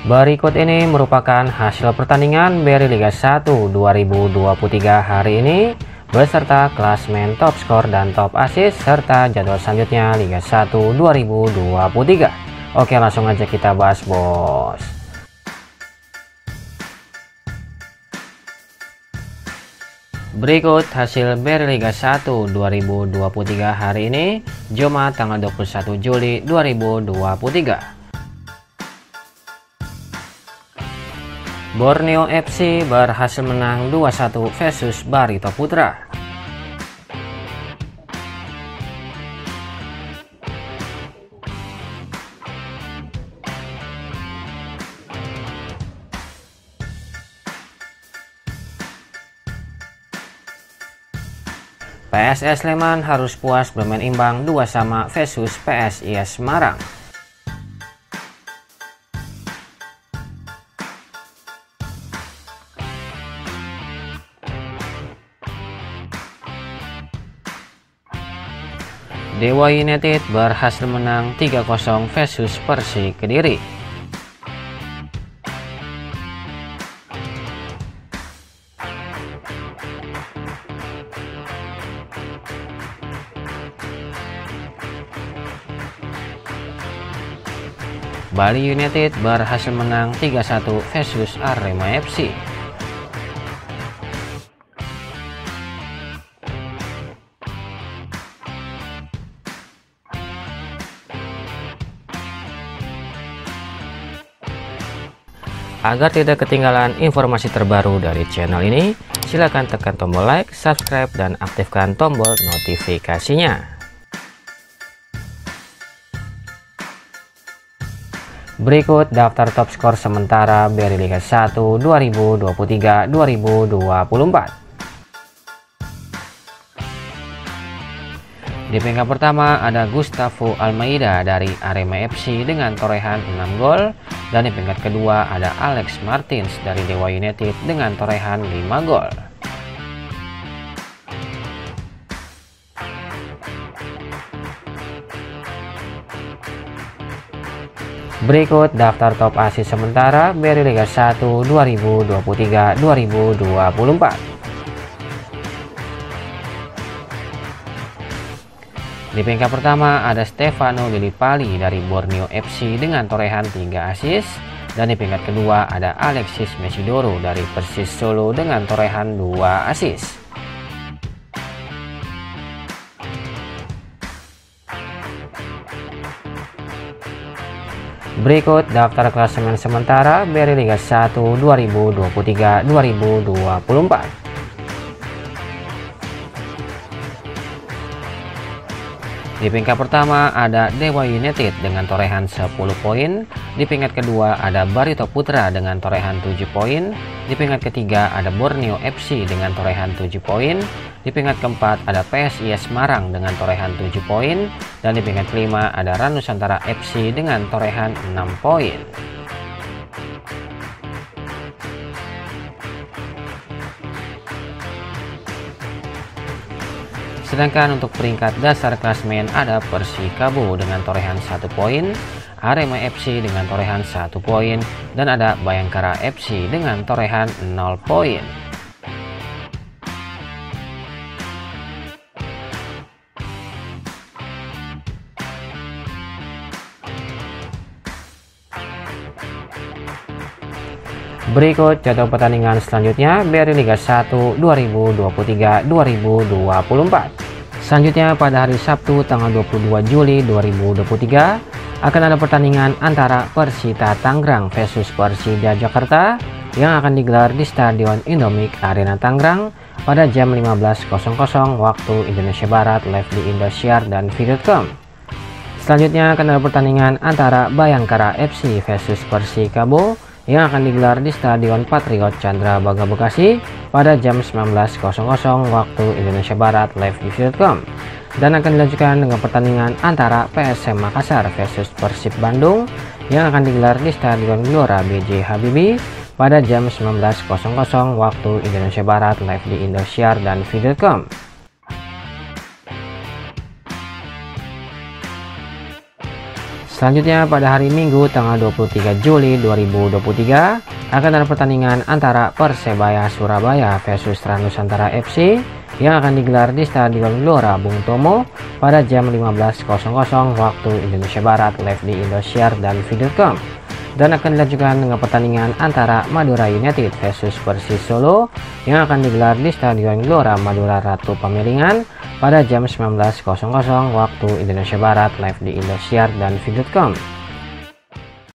Berikut ini merupakan hasil pertandingan BRI Liga 1 2023 hari ini beserta klasmen top skor dan top assist serta jadwal selanjutnya Liga 1 2023. Oke, langsung aja kita bahas, bos. Berikut hasil BRI Liga 1 2023 hari ini Jumat tanggal 21 Juli 2023. Borneo FC berhasil menang 2-1 versus Barito Putra. PSS Sleman harus puas bermain imbang 2-2 versus PSIS Semarang. Dewa United berhasil menang 3-0 versus Persik Kediri. Bali United berhasil menang 3-1 versus Arema FC. Agar tidak ketinggalan informasi terbaru dari channel ini, silakan tekan tombol like, subscribe, dan aktifkan tombol notifikasinya. Berikut daftar top skor sementara BRI Liga 1 2023-2024. Di peringkat pertama ada Gustavo Almeida dari Arema FC dengan torehan 6 gol. Dan di peringkat kedua ada Alex Martins dari Dewa United dengan torehan 5 gol. Berikut daftar top assist sementara BRI Liga 1 2023-2024. Di peringkat pertama ada Stefano Lillipali dari Borneo FC dengan torehan 3 assist. Dan di peringkat kedua ada Alexis Mesidoro dari Persis Solo dengan torehan 2 assist. Berikut daftar klasemen sementara BRI Liga 1 2023-2024. Di peringkat pertama ada Dewa United dengan torehan 10 poin. Di peringkat kedua ada Barito Putra dengan torehan 7 poin. Di peringkat ketiga ada Borneo FC dengan torehan 7 poin. Di peringkat keempat ada PSIS Semarang dengan torehan 7 poin. Dan di peringkat kelima ada Ranusantara FC dengan torehan 6 poin. Sedangkan untuk peringkat dasar klasmen ada Persikabo dengan torehan 1 poin, Arema FC dengan torehan 1 poin, dan ada Bayangkara FC dengan torehan 0 poin. Berikut jadwal pertandingan selanjutnya BRI Liga 1 2023-2024. Selanjutnya pada hari Sabtu tanggal 22 Juli 2023 akan ada pertandingan antara Persita Tangerang versus Persija Jakarta yang akan digelar di Stadion Indomik Arena Tangerang pada jam 15.00 waktu Indonesia Barat live di Indosiar dan Video.com. Selanjutnya akan ada pertandingan antara Bayangkara FC versus Persikabo yang akan digelar di Stadion Patriot Candrabaga Bekasi pada jam 19.00 waktu Indonesia Barat live di Video.com, dan akan dilanjutkan dengan pertandingan antara PSM Makassar versus Persib Bandung yang akan digelar di Stadion Gelora B.J. Habibie pada jam 19.00 waktu Indonesia Barat live di Indosiar dan Video.com. Selanjutnya pada hari Minggu tanggal 23 Juli 2023 akan ada pertandingan antara Persebaya Surabaya versus Trans Nusantara FC yang akan digelar di Stadion Gelora Bung Tomo pada jam 15.00 waktu Indonesia Barat, live di Indosiar dan Videocom. Dan akan dilanjutkan dengan pertandingan antara Madura United versus Persis Solo yang akan digelar di Stadion Gelora Madura Ratu Pamiringan pada jam 19.00 waktu Indonesia Barat, live di Indosiar dan Videocom.